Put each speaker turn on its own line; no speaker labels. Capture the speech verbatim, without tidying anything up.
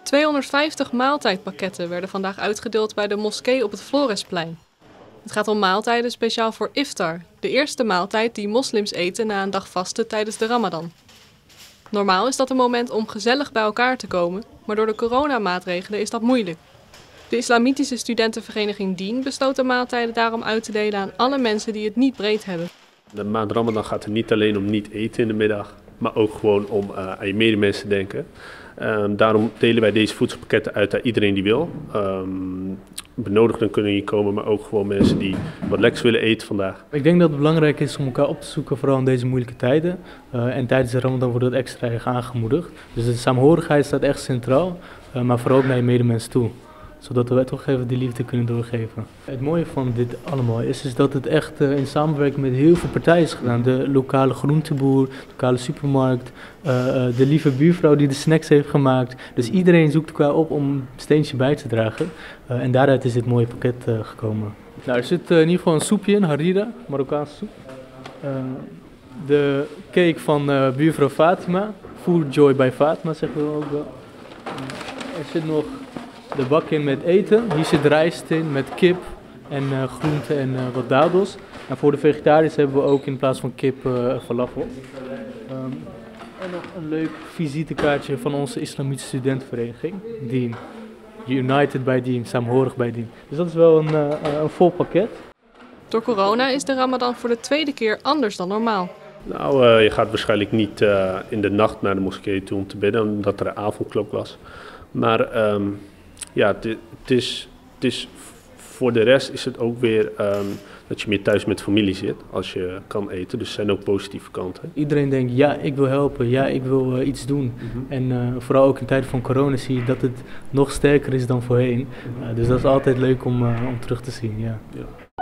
tweehonderdvijftig maaltijdpakketten werden vandaag uitgedeeld bij de moskee op het Floresplein. Het gaat om maaltijden speciaal voor iftar, de eerste maaltijd die moslims eten na een dag vasten tijdens de Ramadan. Normaal is dat een moment om gezellig bij elkaar te komen, maar door de coronamaatregelen is dat moeilijk. De islamitische studentenvereniging Dien besloot de maaltijden daarom uit te delen aan alle mensen die het niet breed hebben.
De maand Ramadan gaat er niet alleen om niet eten in de middag, maar ook gewoon om uh, aan je medemensen denken. Um, daarom delen wij deze voedselpakketten uit aan iedereen die wil. Um, benodigden kunnen hier komen, maar ook gewoon mensen die wat lekkers willen eten vandaag.
Ik denk dat het belangrijk is om elkaar op te zoeken, vooral in deze moeilijke tijden. Uh, en tijdens de Ramadan wordt dat extra erg aangemoedigd. Dus de saamhorigheid staat echt centraal, uh, maar vooral ook naar je medemensen toe. Zodat we toch even die liefde kunnen doorgeven. Het mooie van dit allemaal is, is dat het echt uh, in samenwerking met heel veel partijen is gedaan. De lokale groenteboer, de lokale supermarkt, uh, uh, de lieve buurvrouw die de snacks heeft gemaakt. Dus iedereen zoekt elkaar op om een steentje bij te dragen. Uh, en daaruit is dit mooie pakket uh, gekomen. Nou, er zit uh, in ieder geval een soepje in, harira, Marokkaanse soep. Uh, de cake van uh, buurvrouw Fatima, Food Joy bij Fatima zeggen we ook wel. Uh, er zit nog de bak in met eten. Hier zit rijst in met kip en uh, groenten en uh, wat dadels. En voor de vegetariërs hebben we ook in plaats van kip uh, falafel. Um, en nog een leuk visitekaartje van onze islamitische studentenvereniging, Dien. United bij Dien, saamhorig bij Dien. Dus dat is wel een, uh, een vol pakket.
Door corona is de Ramadan voor de tweede keer anders dan normaal.
Nou, uh, je gaat waarschijnlijk niet uh, in de nacht naar de moskee toe om te bidden, omdat er een avondklok was. Maar um, ja, het, het, is, het is, voor de rest is het ook weer um, dat je meer thuis met familie zit als je kan eten. Dus er zijn ook positieve kanten.
Iedereen denkt, ja, ik wil helpen, ja, ik wil uh, iets doen. Mm-hmm. En uh, vooral ook in tijden van corona zie je dat het nog sterker is dan voorheen. Uh, dus dat is altijd leuk om, uh, om terug te zien, ja. Ja.